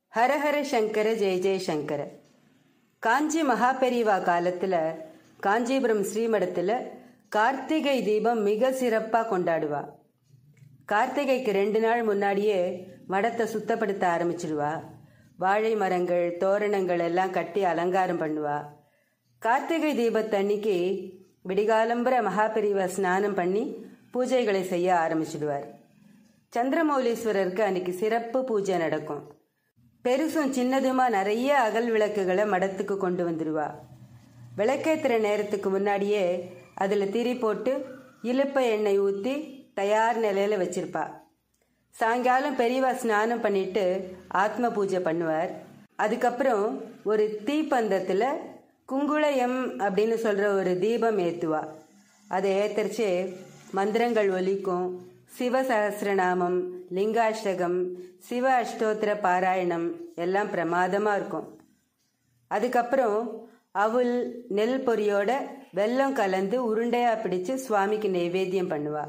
ஹரஹர சங்கர ஜெய ஜெய சங்கர. காஞ்சி மகாபெரிவா காலத்தில் காஞ்சிபுரம் ஸ்ரீமடத்தில் கார்த்திகை தீபம் மிக சிறப்பாக கொண்டாடுவா. கார்த்திகைக்கு 2 நாள் முன்னாடியே மடத்தை சுத்தப்படுத்த ஆரம்பிச்சிடுவா. வாழை மரங்கள் தோரணங்கள் எல்லாம் கட்டி அலங்காரம் பண்ணுவா. கார்த்திகை தீபத்தன்னைக்கு விடிகாலம்பர மகாபெரிவா ஸ்நானம் பண்ணி பூஜைகளை செய்ய ஆரம்பிச்சிடுவார். சந்திரமௌலீஸ்வரருக்கு அன்னைக்கு சிறப்பு பூஜை நடக்கும். பெருசும் சின்னதுமா நிறைய அகல் விளக்குகளை மடத்துக்கு கொண்டு வந்துடுவா. விளக்கேற்றுற நேரத்துக்கு முன்னாடியே அதில் திரி போட்டு இலுப்பை எண்ணெய் ஊற்றி தயார் நிலையில் வச்சிருப்பா. சாயங்காலம் பெரியவா ஸ்நானம் பண்ணிட்டு ஆத்ம பூஜை பண்ணுவார். அதுக்கப்புறம் ஒரு தீப்பந்தத்தில் குங்குளயம் அப்படின்னு சொல்கிற ஒரு தீபம் ஏற்றுவா. அதை ஏற்றரிச்சு மந்திரங்கள் ஒலிக்கும். சிவசஹஸ்ரநாமம், லிங்காஷ்டகம், சிவ அஷ்டோத்திர பாராயணம் எல்லாம் பிரமாதமாக இருக்கும். அதுக்கப்புறம் அவுல் நெல் பொரியோட வெல்லம் கலந்து உருண்டையாக பிடிச்சு சுவாமிக்கு நைவேத்தியம் பண்ணுவா.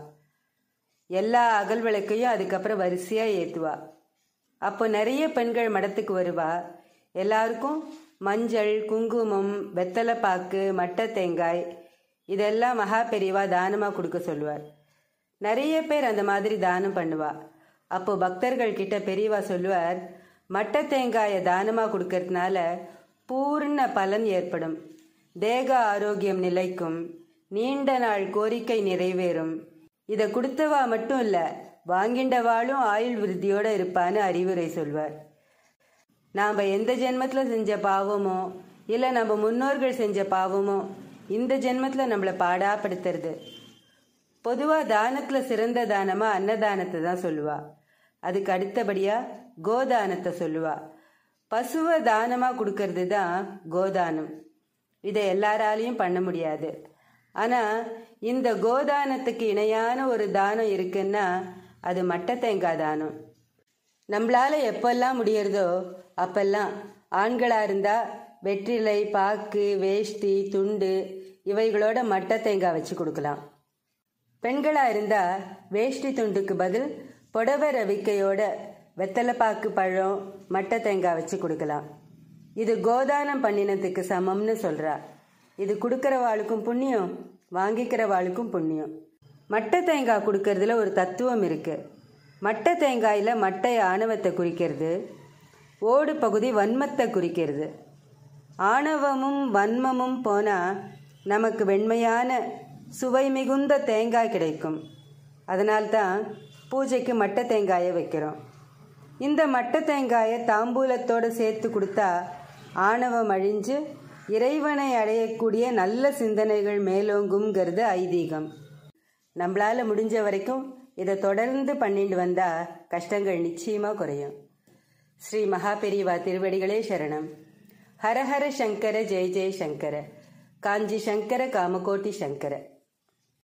எல்லா அகல் விளக்கையும் அதுக்கப்புறம் வரிசையாக ஏற்றுவா. அப்போ நிறைய பெண்கள் மடத்துக்கு வருவா. எல்லாருக்கும் மஞ்சள், குங்குமம், வெத்தலைப்பாக்கு, மட்டை தேங்காய் இதெல்லாம் மகா பெரியவா தானமாக கொடுக்க சொல்லுவார். நிறைய பேர் அந்த மாதிரி தானம் பண்ணுவா. அப்போ பக்தர்கள் கிட்ட பெரியவா சொல்லுவார், மட்டை தேங்காயை தானமாக கொடுக்கறதுனால பூர்ண பலன் ஏற்படும், தேக ஆரோக்கியம் நிலைக்கும், நீண்ட நாள் கோரிக்கை நிறைவேறும். இதை கொடுத்தவா மட்டும் இல்லை, வாங்கிண்டவாளும் ஆயுள் விருத்தியோடு இருப்பான்னு அறிவுரை சொல்வார். நாம் எந்த ஜென்மத்தில் செஞ்ச பாவமோ இல்லை நம்ம முன்னோர்கள் செஞ்ச பாவமோ இந்த ஜென்மத்தில் நம்மளை பாடாப்படுத்துறது. பொதுவாக தானத்தில் சிறந்த தானமாக அன்னதானத்தை தான் சொல்லுவா. அதுக்கு அடுத்தபடியாக கோதானத்தை சொல்லுவா. பசுவை தானமாக கொடுக்கறது தான் கோதானம். இதை எல்லாராலையும் பண்ண முடியாது. ஆனால் இந்த கோதானத்துக்கு இணையான ஒரு தானம் இருக்குன்னா அது மட்டை தேங்காய் தானம். நம்மளால் எப்பெல்லாம் முடியறதோ அப்பெல்லாம் ஆண்களாக இருந்தால் வெற்றிலை, பாக்கு, வேஷ்டி, துண்டு இவைகளோட மட்டை தேங்காய் வச்சு கொடுக்கலாம். பெண்களாக இருந்தால் வேஷ்டி துண்டுக்கு பதில் புடவை ரவிக்கையோட வெத்தலைப்பாக்கு, பழம், மட்டை தேங்காய் வச்சு கொடுக்கலாம். இது கோதானம் பண்ணினதுக்கு சமம்னு சொல்கிறா. இது கொடுக்குறவாளுக்கும் புண்ணியம், வாங்கிக்கிறவாளுக்கும் புண்ணியம். மட்டை தேங்காய் கொடுக்கறதுல ஒரு தத்துவம் இருக்குது. மட்டை தேங்காயில் மட்டை ஆணவத்தை குறிக்கிறது, ஓடு பகுதி வன்மத்தை குறிக்கிறது. ஆணவமும் வன்மமும் போனால் நமக்கு வெண்மையான சுவை மிகுந்த தேங்காய் கிடைக்கும். அதனால்தான் பூஜைக்கு மட்டை தேங்காயை வைக்கிறோம். இந்த மட்டை தேங்காயை தாம்பூலத்தோடு சேர்த்து கொடுத்தா ஆணவம் அழிஞ்சு இறைவனை அடையக்கூடிய நல்ல சிந்தனைகள் மேலோங்குங்கிறது ஐதீகம். நம்மளால் முடிஞ்ச வரைக்கும் இதை தொடர்ந்து பண்ணிட்டு வந்தால் கஷ்டங்கள் நிச்சயமாக குறையும். ஸ்ரீ மகாபெரிவா திருவடிகளே சரணம். ஹரஹர சங்கர ஜெய ஜெய சங்கர. காஞ்சி சங்கர காமகோட்டி சங்கர.